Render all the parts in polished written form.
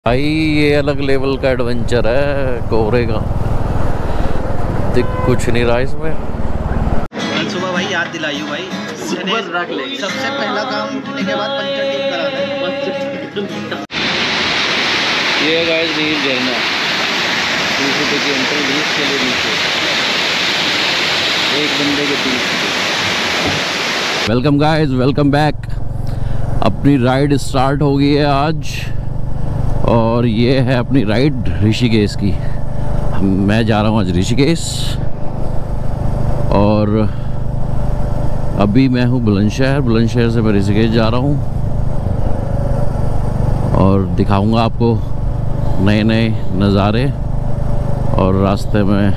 भाई ये अलग लेवल का एडवेंचर है कोहरे का। दिख कुछ नहीं रहा इसमें। कल सुबह भाई याद दिलाइयो भाई, सुबह रख ले। सबसे पहला काम उठने के बाद पंचर ठीक कराना है। ये गाइस नील झरना 30 रुपये की एंट्री, 20 के लिए नीचे एक बंदे के 30। Welcome guys, welcome back. अपनी राइड स्टार्ट हो गई है आज और ये है अपनी राइड ऋषिकेश की। मैं जा रहा हूँ आज ऋषिकेश और अभी मैं हूँ बुलंदशहर। बुलंदशहर से मैं ऋषिकेश जा रहा हूँ और दिखाऊंगा आपको नए नए नज़ारे और रास्ते में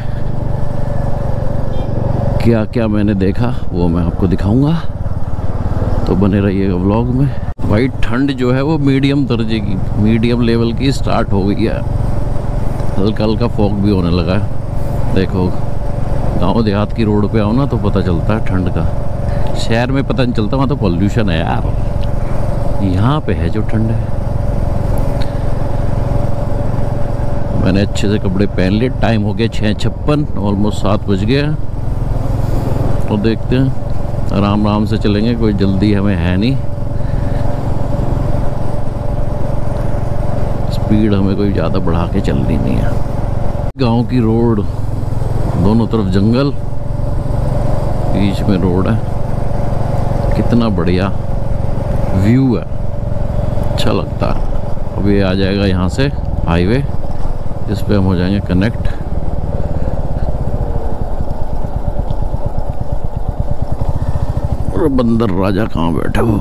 क्या क्या मैंने देखा वो मैं आपको दिखाऊंगा। तो बने रहिएगा व्लॉग में। भाई ठंड जो है वो मीडियम दर्जे की, मीडियम लेवल की स्टार्ट हो गई है। हल्का हल्का फॉग भी होने लगा है। देखो गांव देहात की रोड पे आओ ना तो पता चलता है ठंड का। शहर में पता नहीं चलता, वहाँ तो पॉल्यूशन है यार। यहाँ पे है जो ठंड है। मैंने अच्छे से कपड़े पहन लिए। टाइम हो गया 6:56, ऑलमोस्ट 7 बज गया। और देखते हैं, आराम आराम से चलेंगे, कोई जल्दी हमें है नहीं। स्पीड हमें कोई ज़्यादा बढ़ा के चलनी नहीं है। गांव की रोड, दोनों तरफ जंगल, बीच में रोड है। कितना बढ़िया व्यू है, अच्छा लगता है। अब ये आ जाएगा यहाँ से हाईवे, इस पे हम हो जाएंगे कनेक्ट। और बंदर राजा कहाँ बैठे हो?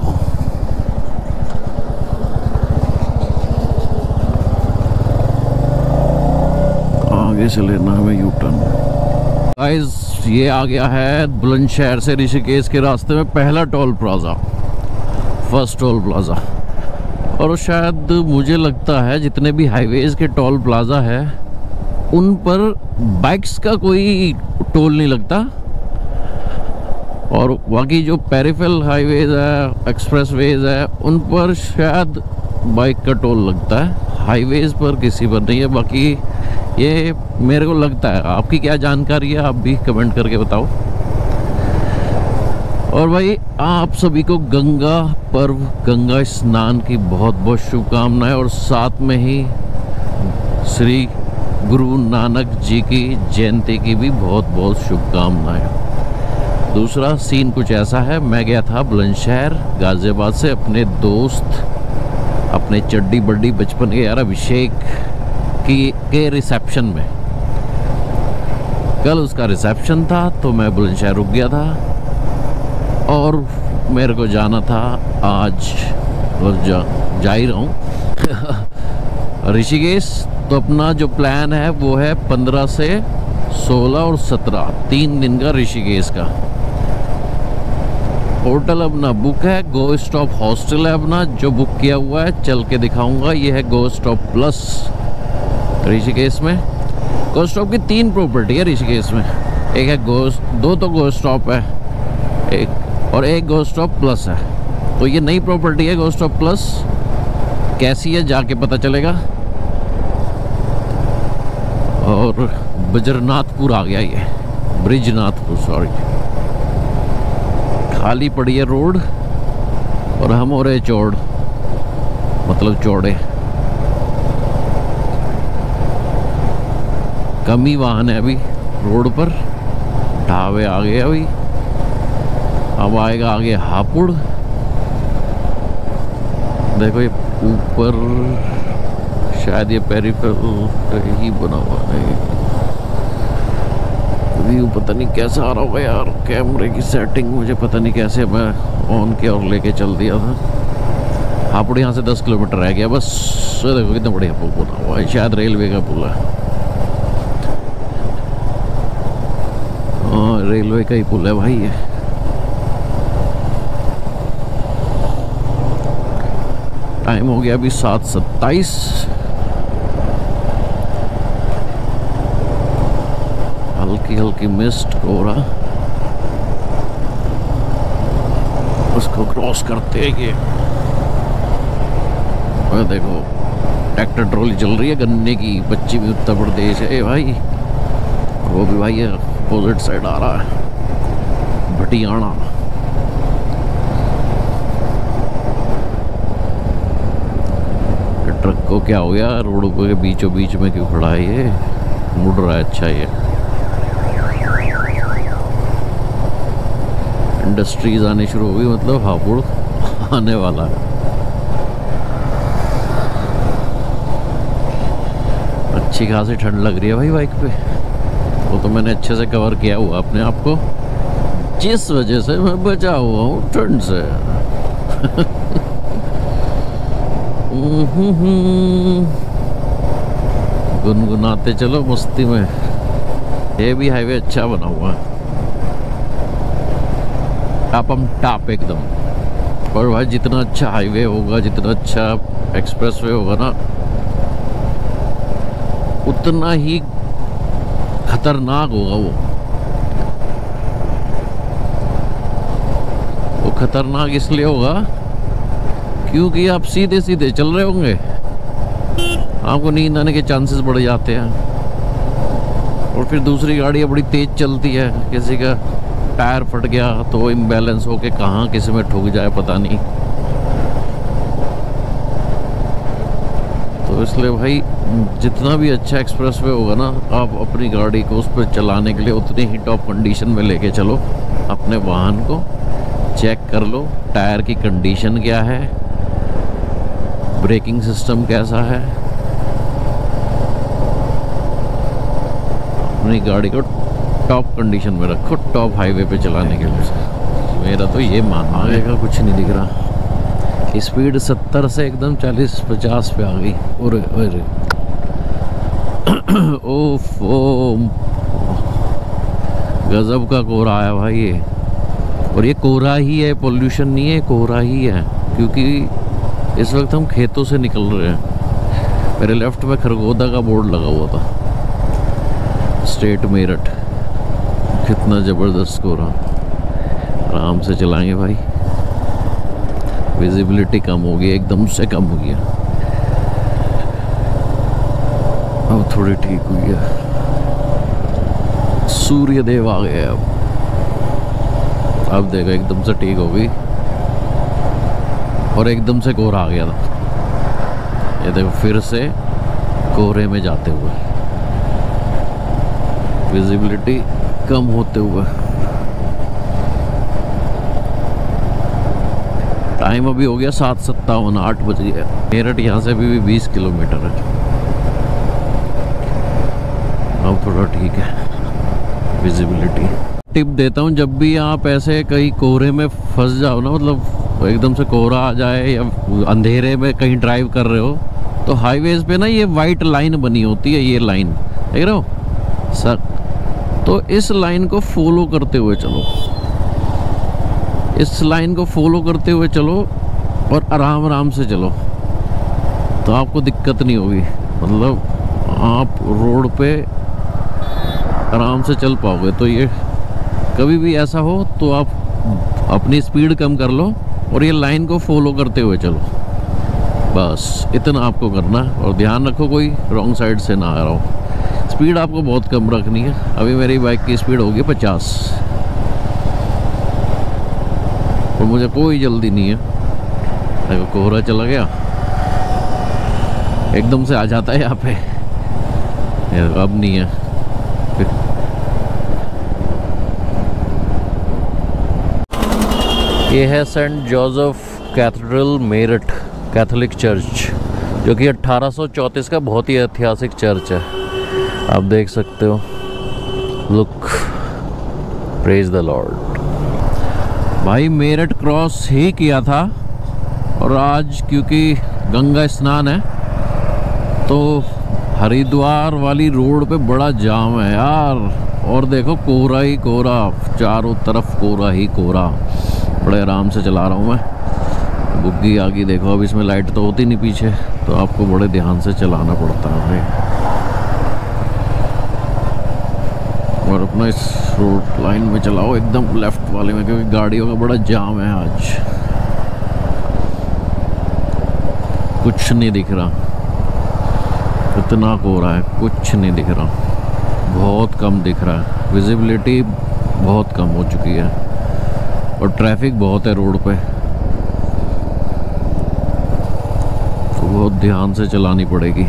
आगे से लेना हमें यू टर्न। गाइस ये आ गया है बुलंदशहर से ऋषिकेश के रास्ते में पहला toll plaza, first toll plaza. और शायद मुझे लगता है जितने भी हाईवेज के टोल प्लाजा है उन पर बाइक्स का कोई टोल नहीं लगता। और बाकी जो पेरिफेरल हाईवेज है, एक्सप्रेसवेज है, उन पर शायद बाइक का टोल लगता है। हाईवेज पर किसी पर नहीं है। बाकी ये मेरे को लगता है। आपकी क्या जानकारी है, आप भी कमेंट करके बताओ। और भाई आप सभी को गंगा पर्व, गंगा स्नान की बहुत बहुत शुभकामनाएं। और साथ में ही श्री गुरु नानक जी की जयंती की भी बहुत बहुत शुभकामनाएं। दूसरा सीन कुछ ऐसा है, मैं गया था बुलंदशहर गाजियाबाद से अपने दोस्त, अपने चड्डी बड्डी बचपन के यार अभिषेक के रिसेप्शन में। कल उसका रिसेप्शन था तो मैं बुलंदशहर रुक गया था और मेरे को जाना था आज, और जा ही रहा हूँ ऋषिकेश। तो अपना जो प्लान है वो है 15 से 16 और 17, 3 दिन का ऋषिकेश का। होटल अपना बुक है, गो स्टॉप हॉस्टल है अपना जो बुक किया हुआ है, चल के दिखाऊंगा। ये है गो स्टॉप प्लस ऋषिकेश में। गो स्टॉप की 3 प्रॉपर्टी है ऋषिकेश में। एक है दो तो गो स्टॉप है एक, और एक गो स्टॉप प्लस है। तो ये नई प्रॉपर्टी है गो स्टॉप प्लस। कैसी है जाके पता चलेगा। और बजरनाथपुर आ गया, ये ब्रिजनाथपुर, सॉरी। खाली पड़ी है रोड और हम हो रहे चौड़, मतलब चौड़े। कम ही वाहन है अभी रोड पर। ढाबे आ गए अभी। अब आएगा आगे हापुड़। देखो ये ऊपर शायद ये पेरिफेरल ही बना हुआ है। व्यू पता नहीं कैसा आ रहा होगा यार। कैमरे की सेटिंग मुझे पता नहीं कैसे मैं ऑन किया और लेके चल दिया था। हापुड़ यहाँ से 10 किलोमीटर रह गया बस। देखो कितना बढ़िया पुल बना हुआ है, शायद रेलवे का पुल है। हाँ रेलवे का ही पुल है भाई ये। टाइम हो गया अभी 7:27। हल्की हल्की मिस्ट हो रहा, उसको क्रॉस करते हैं ये। देखो ट्रैक्टर ट्रॉली चल रही है गन्ने की, पश्चिमी उत्तर प्रदेश है भाई। वो भी भाई अपोजिट साइड आ रहा है, भटियाना। ट्रक को क्या हो गया, रोड के बीचों बीच में क्यों खड़ा है ये, मुड़ रहा है। अच्छा ये इंडस्ट्रीज आने शुरू हो गई, मतलब हापुड़ आने वाला है। अच्छी खासी ठंड लग रही है भाई बाइक पे। वो तो मैंने अच्छे से कवर किया हुआ अपने आप को, जिस वजह से मैं बचा हुआ हूँ ठंड से। गुनगुनाते चलो मस्ती में। ये भी हाईवे अच्छा बना हुआ है, टापम टाप एकदम। और भाई जितना अच्छा हाईवे होगा, जितना अच्छा एक्सप्रेसवे होगा ना, उतना ही खतरनाक होगा वो खतरनाक इसलिए होगा क्योंकि आप सीधे सीधे चल रहे होंगे, आपको नींद आने के चांसेस बढ़ जाते हैं। और फिर दूसरी गाड़ियाँ बड़ी तेज चलती है, किसी का टायर फट गया तो इम्बैलेंस होके कहाँ किसी में ठुक जाए पता नहीं। तो इसलिए भाई जितना भी अच्छा एक्सप्रेसवे होगा ना, आप अपनी गाड़ी को उस पर चलाने के लिए उतनी ही टॉप कंडीशन में लेके चलो। अपने वाहन को चेक कर लो, टायर की कंडीशन क्या है, ब्रेकिंग सिस्टम कैसा है। अपनी गाड़ी को टॉप कंडीशन में रखो, टॉप हाईवे पे चलाने के लिए। मेरा तो ये मानना है। आगे का कुछ नहीं दिख रहा, स्पीड 70 से एकदम 40-50 पे आ गई। और ओफो, गजब का कोहरा आया भाई ये। और ये कोहरा ही है, पोल्यूशन नहीं है, कोहरा ही है। क्योंकि इस वक्त हम खेतों से निकल रहे हैं। मेरे लेफ्ट में खरगोदा का बोर्ड लगा हुआ था, स्टेट मेरठ। कितना ज़बरदस्त कोहरा। आराम से चलाएंगे भाई, विजिबिलिटी कम हो गई, एकदम से कम हो गया। अब थोड़ी ठीक हुई है। सूर्य देव आ गए अब देखो एकदम से ठीक हो गई और एकदम से कोहरा आ गया था। ये देखो फिर से कोहरे में जाते हुए, विजिबिलिटी कम होते हुए। टाइम अभी हो गया 7:57, 8 बज गया। मेरठ यहाँ से अभी भी 20 किलोमीटर है। अब थोड़ा ठीक है विजिबिलिटी। टिप देता हूँ, जब भी आप ऐसे कहीं कोहरे में फंस जाओ ना, मतलब एकदम से कोहरा आ जाए या अंधेरे में कहीं ड्राइव कर रहे हो, तो हाईवेज पे ना ये वाइट लाइन बनी होती है, ये लाइन देख रहे हो सर। तो इस लाइन को फॉलो करते हुए चलो, इस लाइन को फॉलो करते हुए चलो और आराम आराम से चलो, तो आपको दिक्कत नहीं होगी। मतलब आप रोड पे आराम से चल पाओगे। तो ये कभी भी ऐसा हो तो आप अपनी स्पीड कम कर लो और ये लाइन को फॉलो करते हुए चलो, बस इतना आपको करना है। और ध्यान रखो कोई रॉन्ग साइड से ना आ रहा हो। स्पीड आपको बहुत कम रखनी है। अभी मेरी बाइक की स्पीड होगी 50 और मुझे कोई जल्दी नहीं है। देखो कोहरा चला गया, एकदम से आ जाता है यहाँ पे, अब नहीं है। ये है Saint Joseph cathedral Meerut Catholic church, जो कि 1834 का बहुत ही ऐतिहासिक चर्च है। आप देख सकते हो, लुक, प्रेज द लॉर्ड। भाई मेरठ क्रॉस ही किया था और आज क्योंकि गंगा स्नान है तो हरिद्वार वाली रोड पे बड़ा जाम है यार। और देखो कोहरा ही कोहरा, चारों तरफ कोहरा ही कोहरा। बड़े आराम से चला रहा हूँ मैं। बुग्गी आ गई देखो, अब इसमें लाइट तो होती नहीं पीछे, तो आपको बड़े ध्यान से चलाना पड़ता है भाई। और अपना इस रोड लाइन में चलाओ, एकदम लेफ्ट वाले में, क्योंकि गाड़ियों का बड़ा जाम है आज। कुछ नहीं दिख रहा। इतना कोहरा है, कुछ नहीं दिख रहा, बहुत कम दिख रहा है, विजिबिलिटी बहुत कम हो चुकी है और ट्रैफिक बहुत है रोड पे, तो बहुत ध्यान से चलानी पड़ेगी।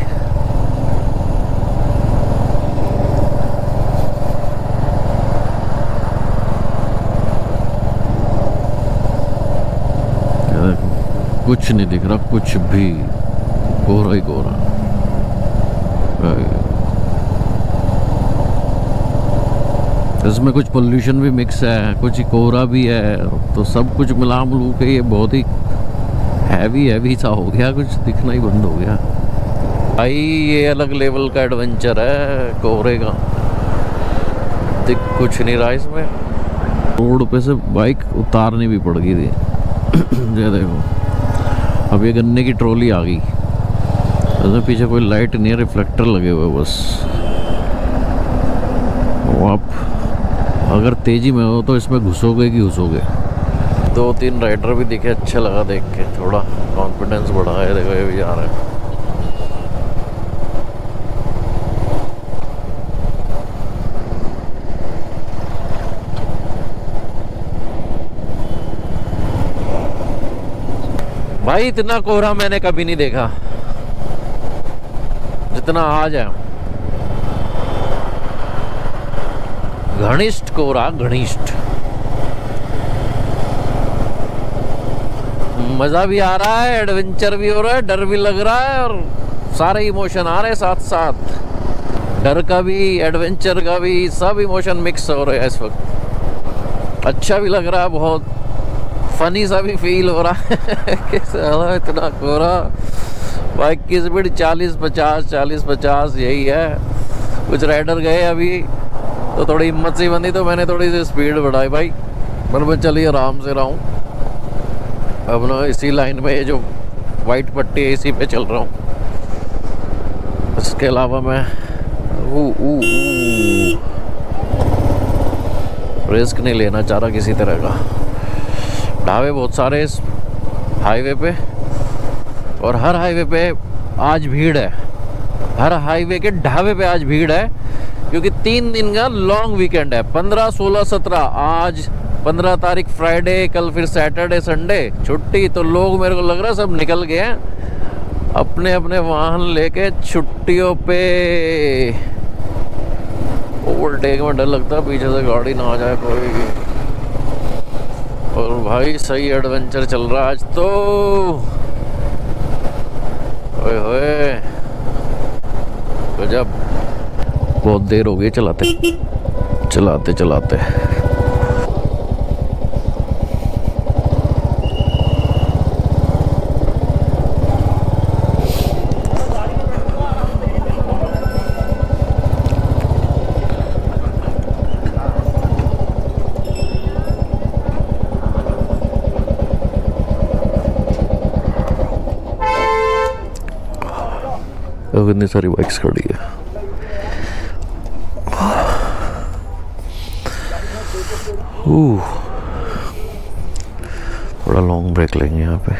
कुछ नहीं दिख रहा, कुछ भी, कोहरा ही कोहरा। इसमें कुछ पोल्यूशन भी मिक्स है, कुछ कोहरा भी है, तो सब कुछ मिला मिलू के ये बहुत ही हैवी सा हो गया, कुछ दिखना ही बंद हो गया भाई। ये अलग लेवल का एडवेंचर है कोहरे का, दिख कुछ नहीं रहा इसमें। रोड पे से बाइक उतारनी भी पड़ गई थी। ये देखो, अब ये गन्ने की ट्रॉली आ गई, उसमें पीछे कोई लाइट नहीं है, रिफ्लेक्टर लगे हुए बस। वो आप अगर तेजी में हो तो इसमें घुसोगे कि घुसोगे। 2-3 राइडर भी दिखे, अच्छा लगा देख के, थोड़ा कॉन्फिडेंस बढ़ा है। देखो ये भी जा रहा है। भाई इतना कोहरा मैंने कभी नहीं देखा जितना आज है। घनिष्ठ कोहरा, घनिष्ठ। मजा भी आ रहा है, एडवेंचर भी हो रहा है, डर भी लग रहा है और सारे इमोशन आ रहे हैं साथ साथ। डर का भी, एडवेंचर का भी, सब इमोशन मिक्स हो रहे हैं इस वक्त। अच्छा भी लग रहा है, बहुत फनी सा भी फील हो रहा है कि साला इतना कोहरा। बाइक की स्पीड 40-50 यही है। कुछ राइडर गए अभी तो थोड़ी हिम्मत सी बंदी, तो मैंने थोड़ी सी स्पीड बढ़ाई भाई। मैं चलिए आराम से रहा हूँ। अब ना इसी लाइन में ये जो वाइट पट्टी है इसी पे चल रहा हूँ। इसके अलावा मैं रिस्क नहीं लेना चाह रहा किसी तरह का। ढाबे बहुत सारे इस हाईवे पे, और हर हाईवे पे आज भीड़ है। हर हाईवे के ढाबे पे आज भीड़ है, क्योंकि 3 दिन का लॉन्ग वीकेंड है। 15, 16, 17। आज 15 तारीख फ्राइडे, कल फिर सैटरडे संडे छुट्टी। तो लोग, मेरे को लग रहा है सब निकल गए हैं अपने अपने वाहन लेके छुट्टियों पे। ओवरटेक में डर लगता है, पीछे से गाड़ी ना आ जाए कोई। और भाई सही एडवेंचर चल रहा है आज तो। ओए होए, गजब। बहुत देर हो गई चलाते चलाते। कितनी सारी बाइक्स खड़ी है। थोड़ा लॉन्ग ब्रेक लेंगे यहाँ पे।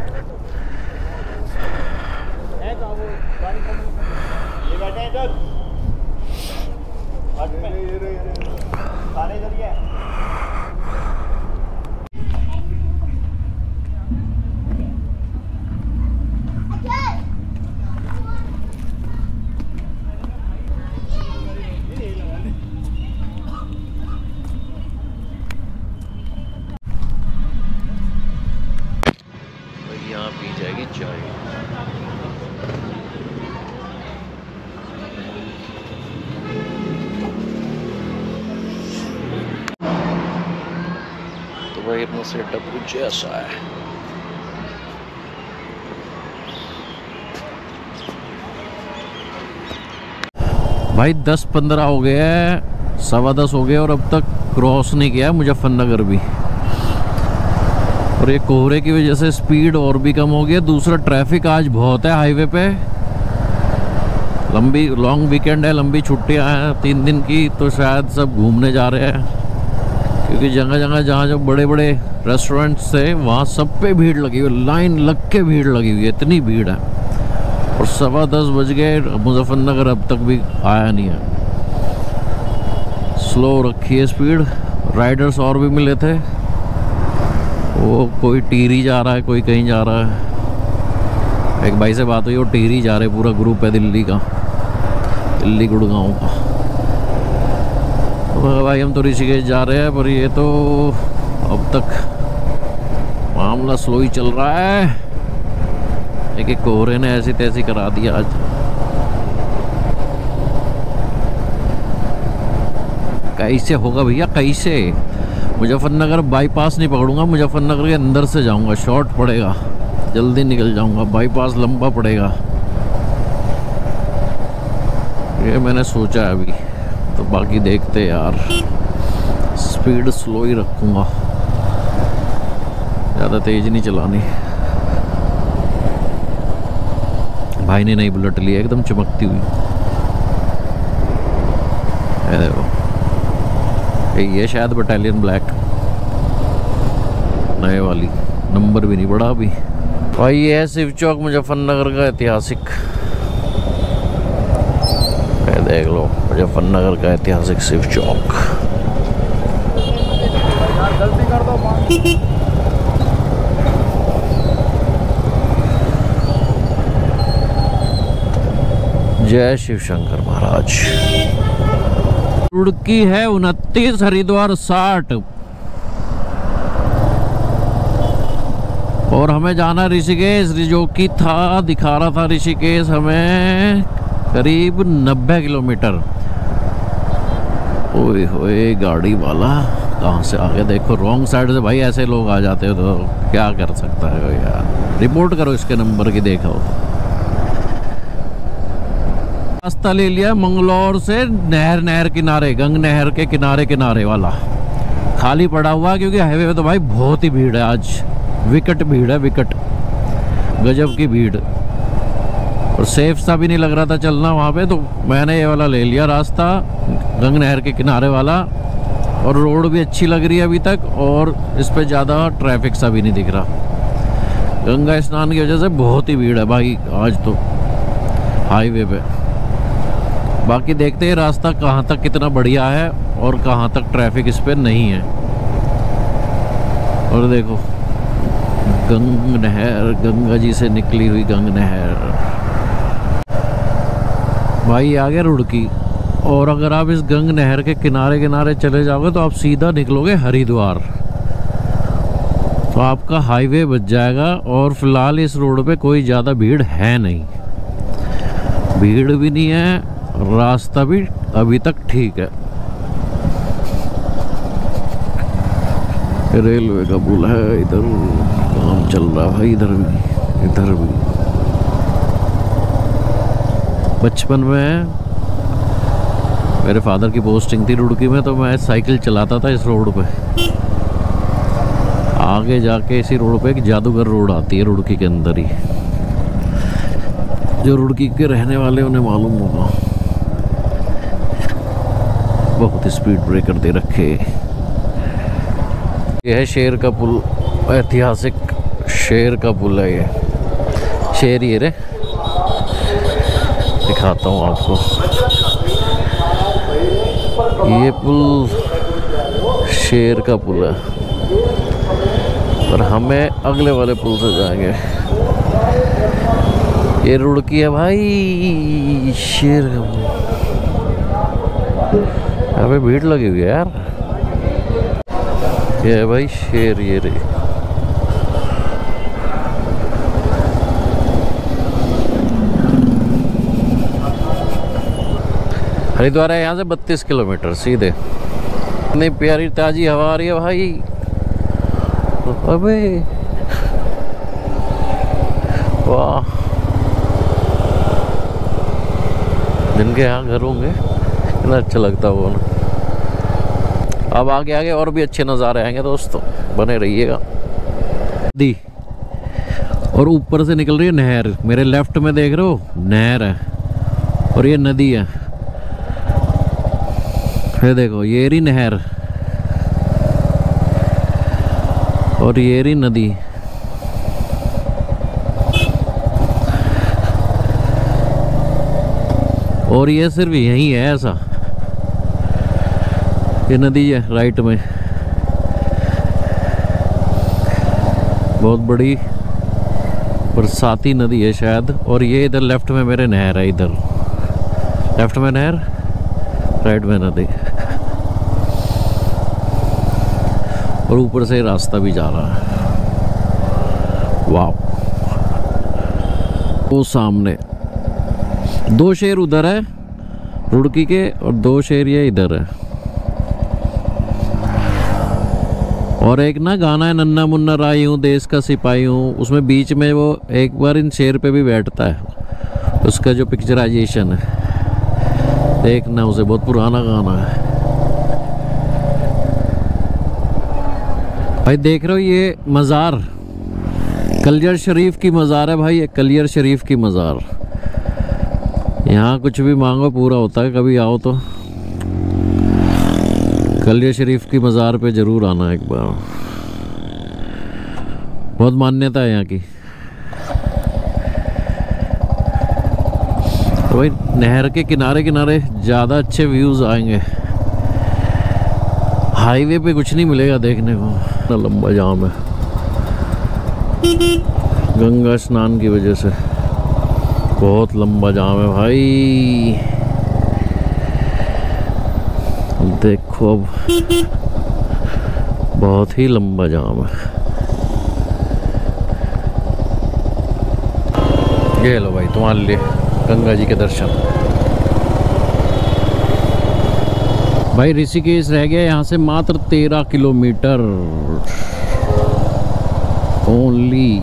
यहाँ पी जाएगी चाय। तो भाई अपना सेटअप कुछ ऐसा है। भाई 10-15 हो गए हैं, 10:15 हो गए और अब तक क्रॉस नहीं किया मुजफ्फरनगर भी। और ये कोहरे की वजह से स्पीड और भी कम हो गया। दूसरा ट्रैफिक आज बहुत है हाईवे पे। लॉन्ग वीकेंड है, लंबी छुट्टियां हैं 3 दिन की, तो शायद सब घूमने जा रहे हैं। क्योंकि जगह जगह जहाँ जो बड़े बड़े रेस्टोरेंट्स थे वहाँ सब पे भीड़ लगी हुई, लाइन लग के भीड़ लगी हुई है, इतनी भीड़ है। और और 10:15 बज गए, मुजफ्फरनगर अब तक भी आया नहीं है। स्लो रखी है स्पीड। राइडर्स और भी मिले थे, वो कोई टिहरी जा रहा है, कोई कहीं जा रहा है। एक भाई से बात हुई, वो टिहरी जा रहे, पूरा ग्रुप है दिल्ली का, दिल्ली गुड़गांव का। तो भाई हम तो ऋषिकेश जा रहे हैं, पर ये तो अब तक मामला स्लो ही चल रहा है। एक कोहरे ने ऐसी तैसी करा दिया आज। कैसे होगा भैया, कैसे? मुजफ्फरनगर बाईपास नहीं पकड़ूंगा, मुजफ्फरनगर के अंदर से जाऊंगा, शॉर्ट पड़ेगा, जल्दी निकल जाऊंगा। बाईपास लंबा पड़ेगा, ये मैंने सोचा है अभी। तो बाकी देखते यार, स्पीड स्लो ही रखूंगा, ज़्यादा तेज नहीं चलानी। भाई ने नई बुलेट ली है, एकदम चमकती हुई। देखो, ये शायद बटालियन ब्लैक, नए वाली, नंबर भी नहीं पड़ा अभी। और ये है शिव चौक, मुजफ्फरनगर का ऐतिहासिक। देख लो, मुजफ्फरनगर का ऐतिहासिक शिव चौक। गलती कर दो। जय शिव शंकर महाराज। रुड़की है 29, हरिद्वार 60, और हमें जाना ऋषिकेश। जो कि था, दिखा रहा था ऋषिकेश हमें करीब 90 किलोमीटर। ओए होए, गाड़ी वाला कहाँ से आ गया? देखो रॉन्ग साइड से भाई ऐसे लोग आ जाते हो तो क्या कर सकता है यार। रिपोर्ट करो इसके नंबर की। देखो रास्ता ले लिया मंगलौर से, नहर किनारे, गंग नहर के किनारे वाला खाली पड़ा हुआ, क्योंकि हाईवे पे तो भाई बहुत ही भीड़ है आज। विकट भीड़ है, विकट गजब की भीड़, और सेफ सा भी नहीं लग रहा था चलना वहाँ पे। तो मैंने ये वाला ले लिया रास्ता, गंग नहर के किनारे वाला, और रोड भी अच्छी लग रही है अभी तक, और इस पे ज़्यादा ट्रैफिक सा भी नहीं दिख रहा। गंगा स्नान की वजह से बहुत ही भीड़ है भाई आज तो हाईवे पे। बाकी देखते हैं रास्ता कहाँ तक कितना बढ़िया है और कहाँ तक ट्रैफिक इस पे नहीं है। और देखो गंग नहर, गंगा जी से निकली हुई गंग नहर भाई। आगे रुड़की, और अगर आप इस गंग नहर के किनारे चले जाओगे तो आप सीधा निकलोगे हरिद्वार, तो आपका हाईवे बच जाएगा। और फिलहाल इस रोड पे कोई ज़्यादा भीड़ है नहीं, भीड़ भी नहीं है, रास्ता भी अभी तक ठीक है। रेलवे का पुल है, इधर काम चल रहा है, इधर भी। बचपन में मेरे फादर की पोस्टिंग थी रुड़की में, तो मैं साइकिल चलाता था इस रोड पे। आगे जाके इसी रोड पे एक जादूगर रोड आती है रुड़की के अंदर ही, जो रुड़की के रहने वाले उन्हें मालूम होगा। बहुत स्पीड ब्रेकर दे रखे। यह है शेर का पुल, ऐतिहासिक शेर का पुल है ये। शेर ये रे, दिखाता हूँ आपको। ये पुल शेर का पुल है, पर हमें अगले वाले पुल से जाएंगे। ये रुड़की है भाई, शेर का पुल। यहाँ पे भीड़ लगी हुई है यार। ये है भाई शेर, ये रे। हरिद्वार है यहाँ से 32 किलोमीटर सीधे। इतनी प्यारी ताजी हवा आ रही है भाई। अबे वाह, जिनके यहाँ घर होंगे कितना अच्छा लगता होगा ना। अब आगे और भी अच्छे नज़ारे आएंगे दोस्तों, बने रहिएगा। दी और ऊपर से निकल रही है नहर, मेरे लेफ्ट में देख रहे हो नहर है, और ये नदी है। ये देखो ये रही नहर और ये रही नदी। और ये सिर्फ यही है ऐसा, ये नदी है राइट में, बहुत बड़ी बरसाती नदी है शायद। और ये इधर लेफ्ट में मेरे नहर है, इधर लेफ्ट में नहर, राइट में नदी, और ऊपर से रास्ता भी जा रहा है। वाह, वो सामने 2 शेर उधर है रुड़की के, और 2 शेर ये इधर है। और एक ना गाना है, नन्ना मुन्ना राई हूँ देश का सिपाही हूँ, उसमें बीच में वो एक बार इन शेर पे भी बैठता है, उसका जो पिक्चराइजेशन है देखना उसे, बहुत पुराना गाना है भाई। देख रहे हो ये मज़ार कलियर शरीफ की मज़ार है भाई, ये कलियर शरीफ की मज़ार। यहाँ कुछ भी मांगो पूरा होता है, कभी आओ तो कलियर शरीफ की मज़ार पे ज़रूर आना एक बार, बहुत मान्यता है यहाँ की। तो भाई नहर के किनारे किनारे ज़्यादा अच्छे व्यूज़ आएंगे, हाईवे पे कुछ नहीं मिलेगा देखने को, इतना लंबा जाम है गंगा स्नान की वजह से, बहुत लंबा जाम है भाई। देखो अब बहुत ही लंबा जाम है। ये लो भाई तुम्हारे लिए गंगा जी के दर्शन। भाई ऋषिकेश रह गया यहाँ से मात्र 13 किलोमीटर ओनली।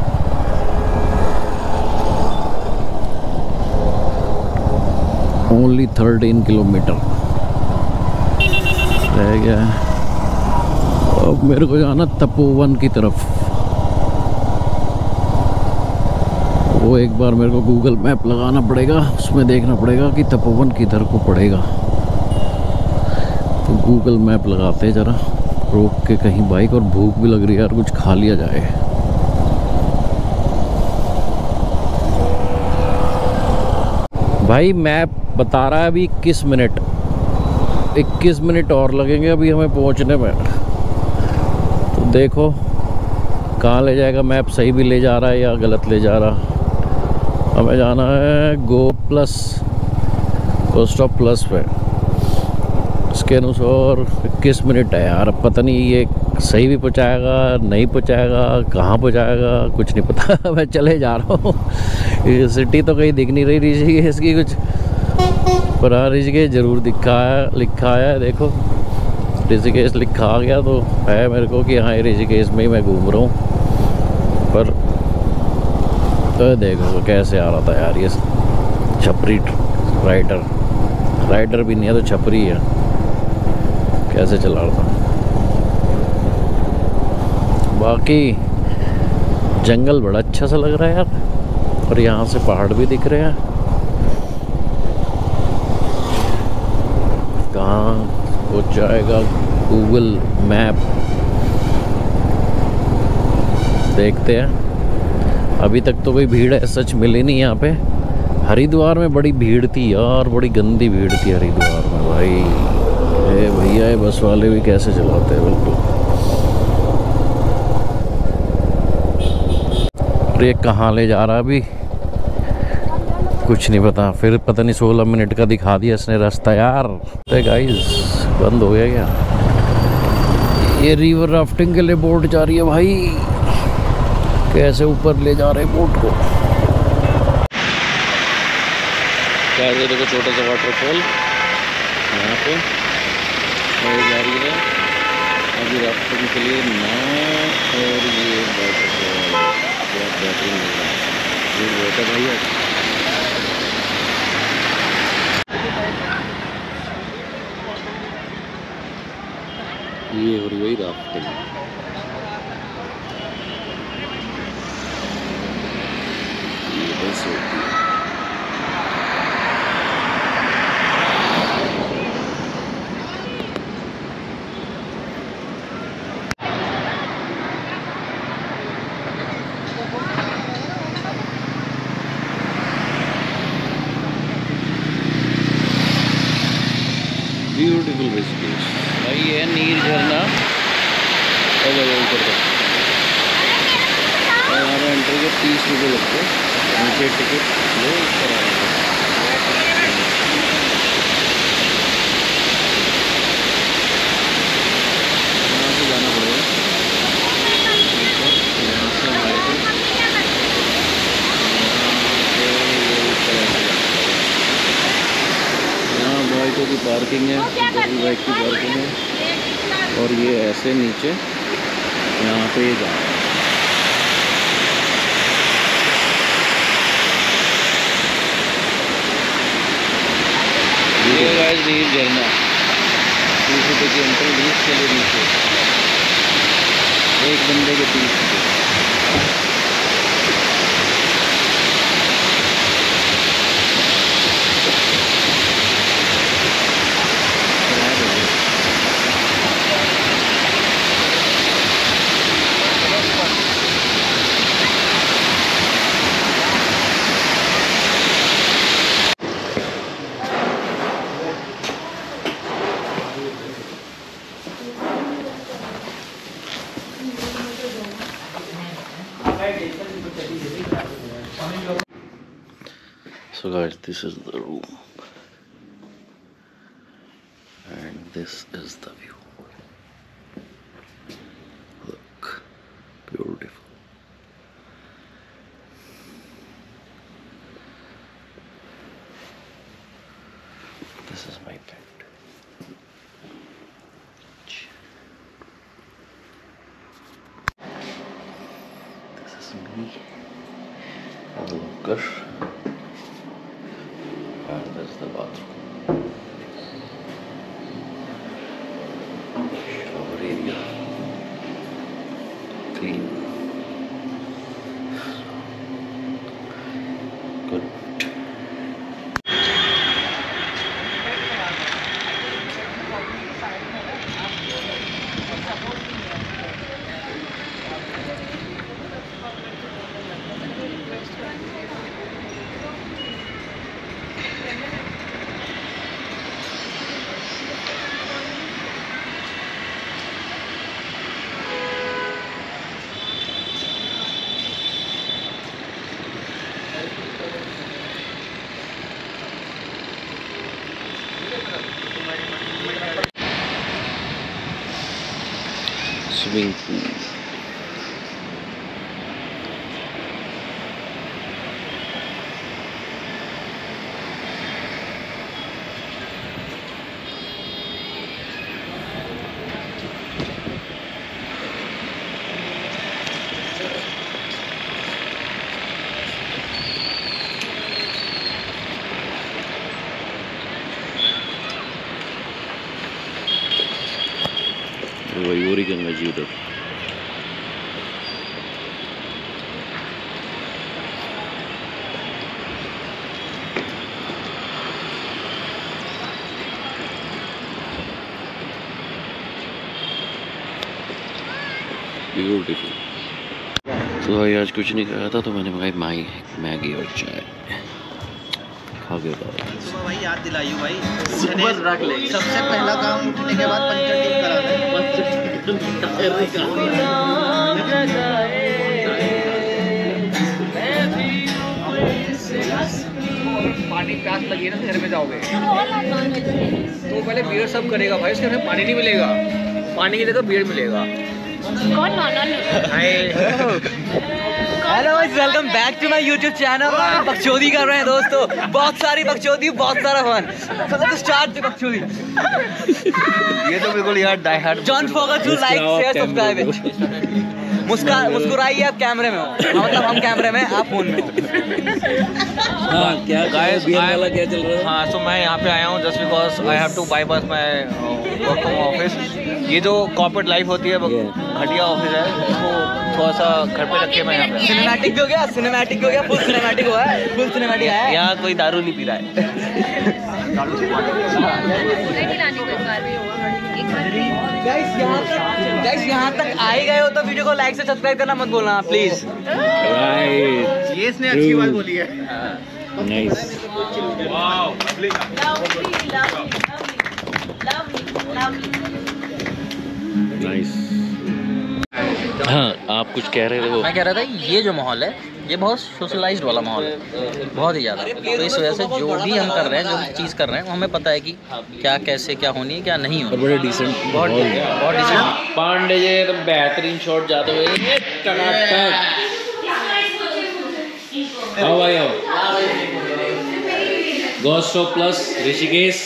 ओनली 13 किलोमीटर रह गया है। अब मेरे को जाना तपोवन की तरफ, वो एक बार मेरे को गूगल मैप लगाना पड़ेगा, उसमें देखना पड़ेगा कि तपोवन किधर को पड़ेगा। तो गूगल मैप लगाते ज़रा रोक के कहीं बाइक, और भूख भी लग रही है यार, कुछ खा लिया जाए। भाई मैप बता रहा है अभी 21 मिनट, 21 मिनट और लगेंगे अभी हमें पहुंचने में। तो देखो कहाँ ले जाएगा मैप, सही भी ले जा रहा है या गलत ले जा रहा। हमें जाना है गो स्टॉप प्लस पे, इसके अनुसार 21 मिनट है यार। अब पता नहीं ये सही भी पहुँचाएगा नहीं पहुँचाएगा, कहाँ पहुँचाएगा कुछ नहीं पता। मैं चले जा रहा हूँ, ये सिटी तो कहीं दिख नहीं रही ऋषिकेश की कुछ, पर हाँ ऋषिकेश जरूर लिखा है। देखो ऋषिकेश लिखा आ गया तो है मेरे को कि हाँ ऋषिकेश में ही मैं घूम रहा हूँ। पर तो देखो कैसे आ रहा था यार, ये छपरी राइडर भी नहीं है तो छपरी है, कैसे चला रहा था। बाकी जंगल बड़ा अच्छा सा लग रहा है यार, और यहाँ से पहाड़ भी दिख रहे हैं। कहाँ पहुँच जाएगा गूगल मैप, देखते हैं। अभी तक तो कोई भीड़ है सच मिली नहीं यहाँ पे। हरिद्वार में बड़ी भीड़ थी यार, बड़ी गंदी भीड़ थी हरिद्वार में भाई। ये भैया ये बस वाले भी कैसे चलाते हैं बिल्कुल। और ये कहाँ ले जा रहा है अभी कुछ नहीं पता। फिर पता नहीं 16 मिनट का दिखा दिया इसने रास्ता यार। तो गाइस बंद हो गया क्या? ये रिवर राफ्टिंग के लिए बोट जा रही है भाई, कैसे ऊपर ले जा रहे बोट को। क्या ये देखो छोटा सा वाटरफॉल यहाँ पे जा रही है अभी राफ्टिंग के लिए नाव, और ये वाटरफॉल बहुत बेहतरीन लग रहा है। ये बहुत है भैया। ये हो रही राफ्टिंग। ये बस होती है। ब्यूटीफुल विजिटेशन भाई। ये है नीर झरना ऊपर तक, और यहाँ पर एंट्री के 30 रुपये लगते हैं। नीचे टिकट लो, ऊपर आएगा। यहाँ से जाना पड़ेगा, यहाँ से हमारे को यहाँ बाइकों की पार्किंग है, बाइक की पार्किंग है। और ये ऐसे नीचे यहाँ पे जा ये गाइस नीर झरना 30 रुपये की एंट्री, 20 के लिए नीचे एक बंदे के 30 रुपये। So guys, this is the room and this is the view. Look, beautiful. This is my bed. This is me, a locker. And that's the bathroom. Shower area. Clean. Good. Swimming pool. वही और ही गंगा जी उधर। Beautiful. तो भाई आज कुछ नहीं खाया था, तो मैंने मंगाई मैगी और चाय खा के बताओ। सुबह भाई याद दिलाई हूँ भाई, रख ले। सबसे पहला काम उठने के बाद पंचर ठीक कराना है। पानी प्यास लगी है ना, घर में जाओगे तो पहले बियर सब करेगा भाई, उसके पानी नहीं मिलेगा, पानी की जगह बियर मिलेगा। Hello welcome back to my YouTube channel. बकचोदी कर रहे हैं दोस्तों, बहुत सारी बकचोदी, बहुत सारा fun. So let's start the बकचोदी। ये तो बिल्कुल यार die hard. Don't forget to like share subscribe. मुस्कुराइए, आप कैमरे में हो, मतलब हम कैमरे में, आप फोन में हो। हाँ, क्या गाइस बियर वाला क्या चल रहा है? हाँ, सो मैं यहाँ पे आया हूँ just because I have to bypass my work from office. ये जो कॉर्पोरेट लाइफ होती है, घटिया ऑफिस है, इसको थोड़ा सा घर पे रखे मैं यहाँ पे। सिनेमैटिक हो गया, सिनेमैटिक हो गया, फुल सिनेमैटिक हुआ है, फुल सिनेमैटिक है। यहाँ कोई दारू नहीं पी रहा है। गाइस यहाँ तक आए गए हो तो वीडियो को लाइक से सब्सक्राइब करना मत बोलना प्लीज। राइट, ये इसने अच्छी बात बोली है। Nice. Lovely, lovely, lovely, lovely. Nice. हाँ, आप कुछ कह रहे थे वो? मैं कह रहा था ये जो माहौल है ये बहुत सोशलाइज्ड वाला माहौल है, बहुत ही ज़्यादा। तो इस वजह से जो भी हम कर रहे हैं, जो भी चीज़ कर रहे हैं, वो हमें पता है कि क्या कैसे क्या होनी है क्या नहीं होनी। बड़े डिसेंट, बहुत डिसेंट। पांडे जी एकदम बेहतरीन शॉट जाते हुए आओ भाई आओ। गोस्टो प्लस ऋषिकेश।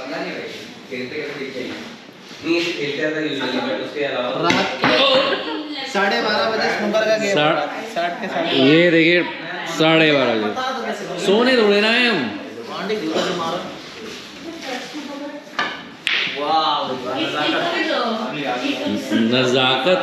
रात के 12:30 बजे स्नूकर का गेम। ये देखिए 12:30 बजे सोने थोड़े ना है हम। नजाकत।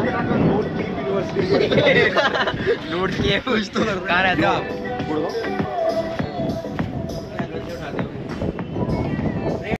नोट किए कुछ तो कहाँ रहते हो आप?